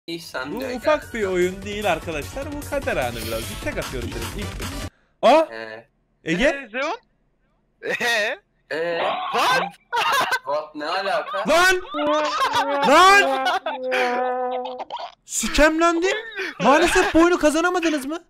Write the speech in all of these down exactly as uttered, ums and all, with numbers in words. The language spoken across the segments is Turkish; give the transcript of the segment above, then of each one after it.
İhsan Bu diyor, ufak gel. bir oyun değil arkadaşlar. Bu kader anı birazcık. Tek atıyoruz direkt ilk tur. Aa! Ee, Ege? Eee Zeon? Eee? ee, What? what ne alaka? Lan! Lan! Sikemlendim. Maalesef bu oyunu kazanamadınız mı?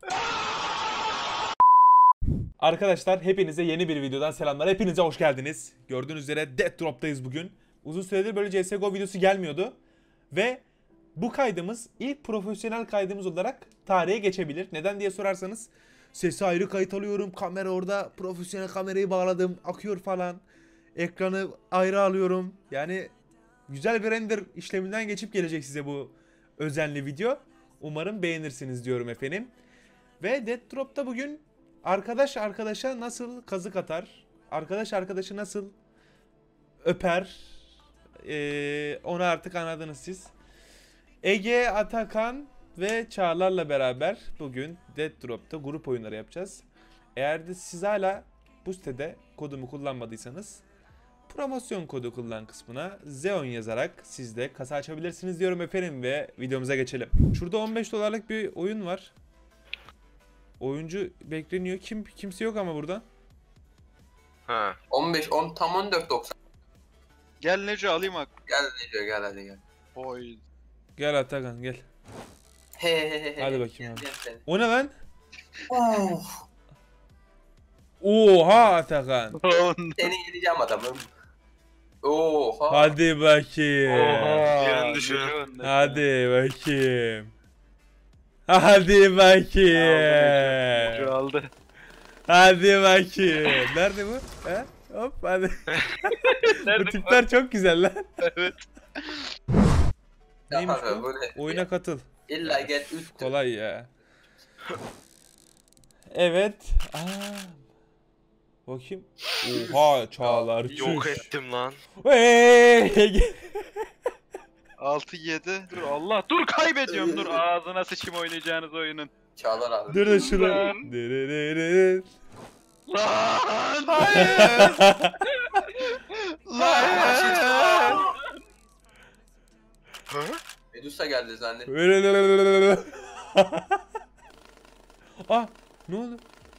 Arkadaşlar hepinize yeni bir videodan selamlar. Hepinize hoş geldiniz. Gördüğünüz üzere Death Drop'tayız bugün. Uzun süredir böyle C S G O videosu gelmiyordu. Ve bu kaydımız ilk profesyonel kaydımız olarak tarihe geçebilir. Neden diye sorarsanız sesi ayrı kayıt alıyorum. Kamera orada, profesyonel kamerayı bağladım. Akıyor falan. Ekranı ayrı alıyorum. Yani güzel bir render işleminden geçip gelecek size bu özenli video. Umarım beğenirsiniz diyorum efendim. Ve Death Drop'ta bugün arkadaş arkadaşa nasıl kazık atar, arkadaş arkadaşı nasıl öper, ee, onu artık anladınız siz. Ege, Atakan ve Çağlar'la beraber bugün Death Drop'ta grup oyunları yapacağız. Eğer de siz hala bu sitede kodumu kullanmadıysanız promosyon kodu kullan kısmına Zeon yazarak siz de kasa açabilirsiniz diyorum efendim ve videomuza geçelim. Şurada on beş dolarlık bir oyun var. Oyuncu bekleniyor. Kim kimse yok ama burada. Ha. on beş on tam on dört doksan. Gel Neco alayım bak. Gel ne diyor, gel hadi gel. Oy. Gel Atakan gel. He he he he. Hadi bakayım abi. Gel sen. O ne lan? Of. Oha Atakan. Seni yeneceğim adamım. Oha. Hadi bakayım. Yerin düşün. Hadi bakayım. Hadi bakayım. Neco aldı. Hadi bakayım. Nerede bu? He? Hop hadi. Bu tipler çok güzel lan. Evet. Neymiş Abi, bu? böyle- Oyuna katıl. İlla gel üst. Kolay ya. Evet. Aa. Bakayım. Oha Çağlar. Yok çüş. ettim lan. Hey! altı yedi. Dur Allah dur kaybediyorum dur ağzına sıçayım oynayacağınız oyunun. Çağlar abi. Dur da şunu. Lan. Dırırırır. Lan hayır. Lan. Hı? Medusa geldi zannet. Dırırırır. Ah, ne oldu?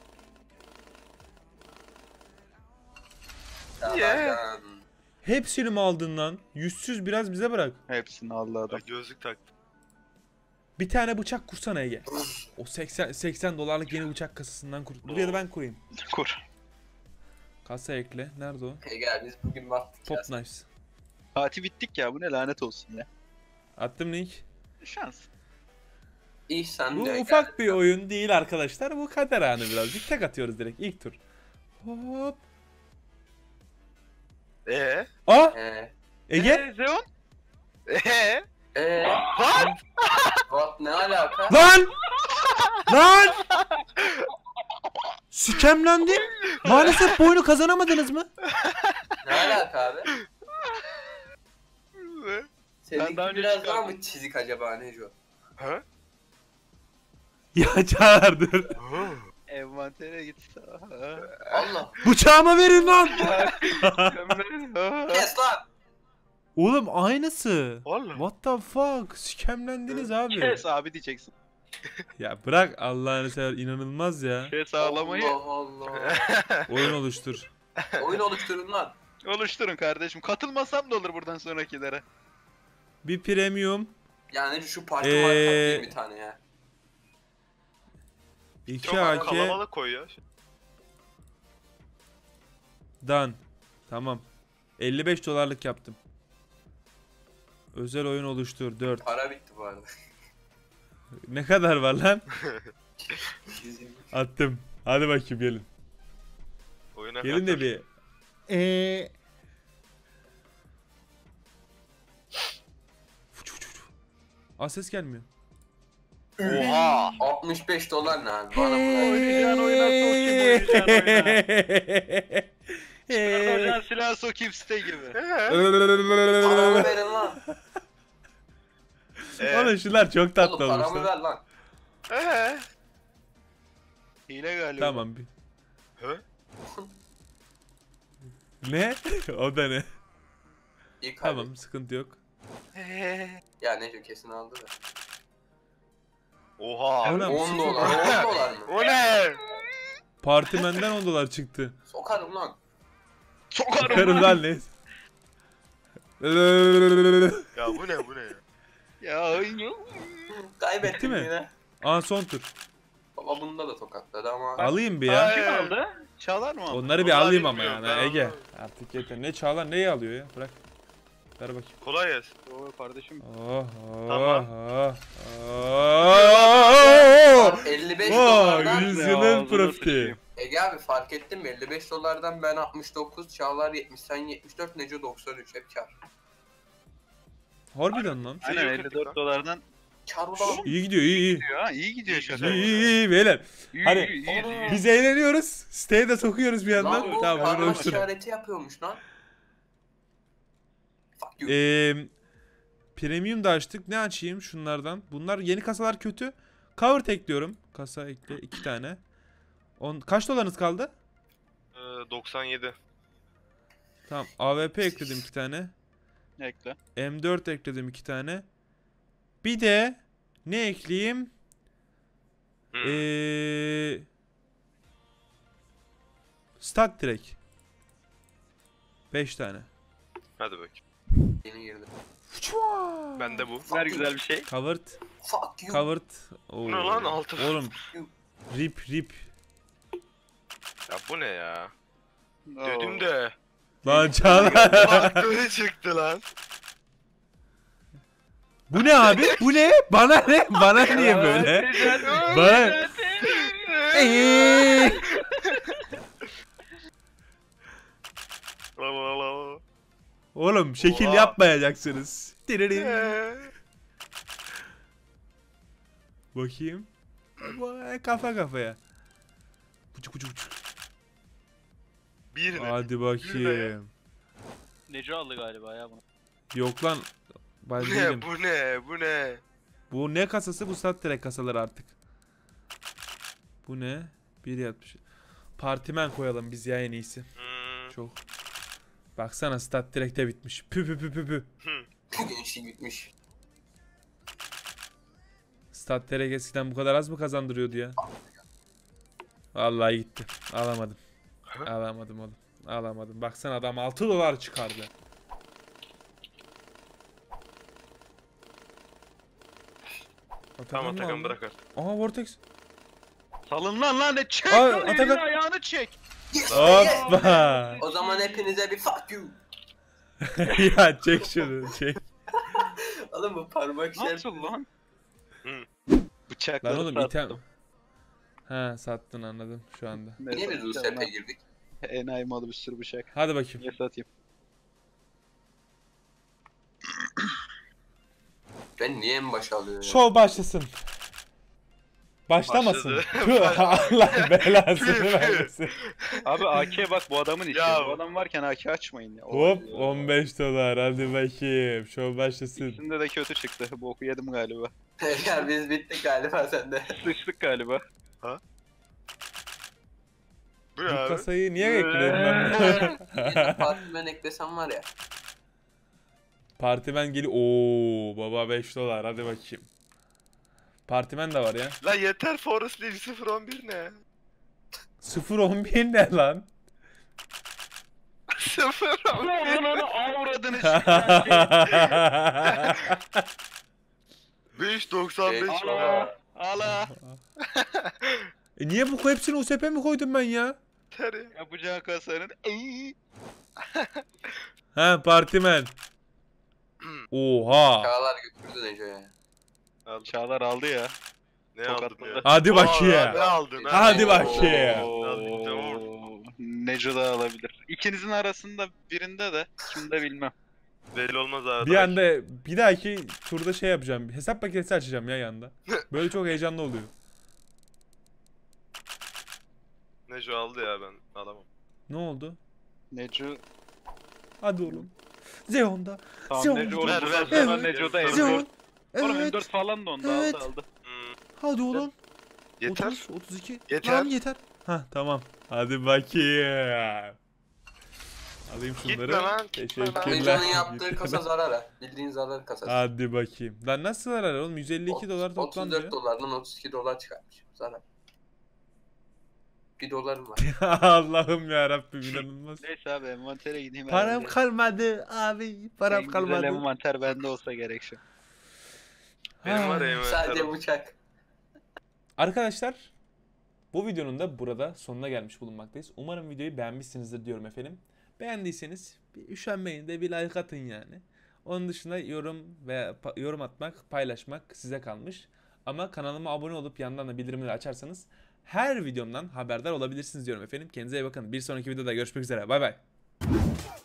Çağlar'dan. Hepsini mi aldın lan? Yüzsüz biraz bize bırak. Hepsini aldı adam. Ay, gözlük taktım. Bir tane bıçak kursana Ege. O seksen seksen dolarlık yeni bıçak kasasından kur. Buraya da ben kurayım. Kur. Kasa ekle. Nerede o? Hey gel biz bugün baktık. Pop Knives. Fatih bittik ya bu ne lanet olsun ya. Attım link. Şans. İhsan Bu diyor, ufak gel. bir oyun değil arkadaşlar. Bu kader anı birazcık. Tek atıyoruz direkt ilk tur. Hop. Ee? Aa! He. Ege? Eee Zeon? Eee? Eee? What? What ne alaka? Lan! Lan! Sikemlendim. Maalesef bu oyunu kazanamadınız mı? Ne alaka abi? Ben Seninki daha önce biraz daha çıkardım. mı çizik acaba Neco? Ha? Ya Çağlar dur. Envantere git. Allah. Bıçağımı verin lan. Kes lan. Oğlum aynısı. Vallahi. What the fuck? Sikemlendiniz abi. Kes abi diyeceksin. Ya bırak Allah'ını sever inanılmaz ya. Kes ağlamayı. Allah Allah. Oyun oluştur. Oyun oluşturun lan. Oluşturun kardeşim. Katılmasam da olur buradan sonrakilere. Bir premium. Yani şu parça Ee, marka değil bir tane ya. iki Çok A K. kalabalık koy ya. Dan. Tamam. elli beş dolarlık yaptım. Özel oyun oluştur dört. Para bitti bu arada. Ne kadar var lan? yüz yirmi. Attım. Hadi bakayım gelin. Oyuna Gelin de katıl. bir. Eee. Aa ses gelmiyor. Oha. altmış beş dolar ne abi? Bana bırak. Oynayacağın oyuna sokayım, oynayacağın oyuna. Eee. Çıkaracağın silah sokayım site gibi. Paramı verin lan. Ee? Oğlum şunlar çok tatlı Oğlum paramı olmuşlar. ver lan. Ee? Hile galiba. Tamam bir. Hı? Ne? O da ne? İyi kaybettim. Tamam sıkıntı yok. Ee? Ya Neco kesin aldı da. Oha. O ne? on dolar. on dolar mı? O ne? Partimenden on dolar çıktı. Sokarım lan. Sokarım Karım lan. lan ne? Ya bu ne bu ne? Ya Kaybettim mi? yine. Aa son tur. Baba bunda da tokatladı ama. Alayım bir ya. Kim aldı? Çağlar mı aldı? Onları bir Vallahi alayım ama bilmiyorum, yani ben Ege. anlamadım. Artık yeter. Ne Çağlar neyi alıyor ya? Bırak. Ver bakayım. Kolay gelsin. Oo kardeşim. Oh, Tamam. oh, oh. elli beş Vay, dolardan. yüzyılın Ağzına profiti. sıçayım. Ege abi fark ettin mi? elli beş dolardan ben altmış dokuz, Çağlar yetmiş, sen yetmiş dört, Neco doksan üç. Hep kar. Harbiden lan. Aynen yok elli ettik dört lan. dolardan Kar ulan. İyi gidiyor, iyi iyi. gidiyor ha. İyi gidiyor şaka. İyi iyi iyi beyler. İyi, Hani- iyi, iyi, iyi. Biz eğleniyoruz. Siteye de sokuyoruz bir yandan. Lan bu Tamam, parmak uğraştırın. işareti yapıyormuş lan. Fuck you. Ee, premium da açtık. Ne açayım şunlardan? Bunlar yeni kasalar kötü. Cover ekliyorum. Kasa ekle iki tane. On, kaç dolarınız kaldı? Ee, doksan yedi. Tamam. A W P ekledim iki tane. Ekle. M dört ekledim iki tane. Bir de ne ekleyeyim? Hı. Ee, Stat Trek. beş tane. Hadi bakayım. Yeni girdi. Ben de bu. Ver güzel bir şey. Covered. Fuck you. Covered. Oo. Bu ne lan altı? Oğlum. Rip rip. Ya bu ne ya? Oo. Dedim de. Lan Çağlar. Bak böyle çıktı lan. Bu ne abi? Bu ne? Bana ne? Bana niye böyle? Bana... Eee. La la la. Oğlum şekil Oha. yapmayacaksınız. Tiririn. Ee, Bakayım. Vay, kafa kafaya. Buçuk buçuk buçuk. Bir ne? Hadi bakayım. Neco aldı galiba ya bunu. Yok lan. Ben Bu değilim. ne? Bu ne? Bu ne? Bu ne kasası? Bu Stat Trek kasaları artık. Bu ne? bir yetmiş. Partimen koyalım biz ya en iyisi. Hmm. Çok. Baksana Stat Trek'te bitmiş. Pü pü pü pü pü. Gençlik bitmiş. Stat Trek eskiden bu kadar az mı kazandırıyordu ya? Vallahi gitti. Alamadım. Hı? Alamadım oğlum. Alamadım. Baksana adam altı dolar çıkardı. Tamam Atakan mı Atakan aldı? bırak artık. Aha Vortex. Salın lan lan ne çek Ay, lan Atakan- elini ayağını çek. Hoppa. O zaman hepinize bir fuck you. Ya çek şunu çek. Oğlum bu parmak işareti. Nasıl lan? Hı. Bıçakları Lan oğlum sattım. item. Ha sattın anladım şu anda. Ne Niye biz bu satacağım sepe lan? girdik? Enayi malı bir sürü bıçak. Hadi bakayım. Niye satayım? Ben niye en başa alıyorum? Şov başlasın. Başlamasın. Başladı. Tüh, Allah belasını vermesin. Abi A K bak bu adamın işi. Ya. Bu adam varken A K açmayın ya. Hop on beş dolar hadi bakayım. Şov başlasın. İkisinde de kötü çıktı. Boku yedim galiba. Ya biz bittik galiba sende. Sıçtık galiba. Bu ne Bu abi? kasayı niye ekledin lan? Yine partimen eklesem var ya. Partimen geli. Oo baba beş dolar hadi bakayım. Partimen de var ya. La yeter Forest League sıfır on bir ne? sıfır on bir ne lan? sıfır on bir. Lan onu avradını beş doksan beş. Beş. Ala. Ala. E niye bu hepsini U S P mi koydum ben ya? Teri. Yapacağın kasanın. Ey. Ha partimen. Oha. Çağlar götürdü Neco'ya. Aldım. Çağlar aldı ya. Ne aldın Tokatladı. ya? Hadi Aa, bakayım. Ne aldın? ha? Hadi Oo. bakayım. Aldım, tamam. Neco da alabilir. İkinizin arasında birinde de kimde bilmem. Belli olmaz abi. Bir anda bir dahaki turda şey yapacağım. Hesap makinesi açacağım ya yanda. Böyle çok heyecanlı oluyor. Neco aldı ya ben alamam. Ne oldu? Neco Hadi oğlum. Zeon'da. tamam Zeon. Neco oğlum Ver, buradan ver, sonra ver. Neco'da M Zeon. dört. Oğlum Evet. M dört falan da onda Evet. aldı aldı. Hmm. Hadi oğlum. Yeter. otuz, otuz iki. Yeter. Lan yeter. Ha tamam. Hadi bakayım. Alayım Gitme şunları. lan, gitme lan. Teşekkürler. Neco'nun yaptığı Gitme kasa lan. zarar ha. Bildiğin zarar kasası. Hadi bakayım. Lan nasıl zarar oğlum? yüz elli iki dolar toplam otuz diyor. dört dolardan otuz iki dolar çıkartmış. Zarar. Bir dolarım var. Allah'ım ya Rabbim inanılmaz. Neyse abi envantere gideyim. Param herhalde. kalmadı abi. Param En güzel kalmadı. envanter bende olsa gerek şu. Benim var Ha. ya Sadece envanterim. bıçak. Arkadaşlar bu videonun da burada sonuna gelmiş bulunmaktayız. Umarım videoyu beğenmişsinizdir diyorum efendim. Beğendiyseniz bir üşenmeyin de bir like atın yani. Onun dışında yorum veya pa- yorum atmak, paylaşmak size kalmış. Ama kanalıma abone olup yandan da bildirimleri açarsanız her videomdan haberdar olabilirsiniz diyorum efendim. Kendinize iyi bakın. Bir sonraki videoda görüşmek üzere. Bay bay.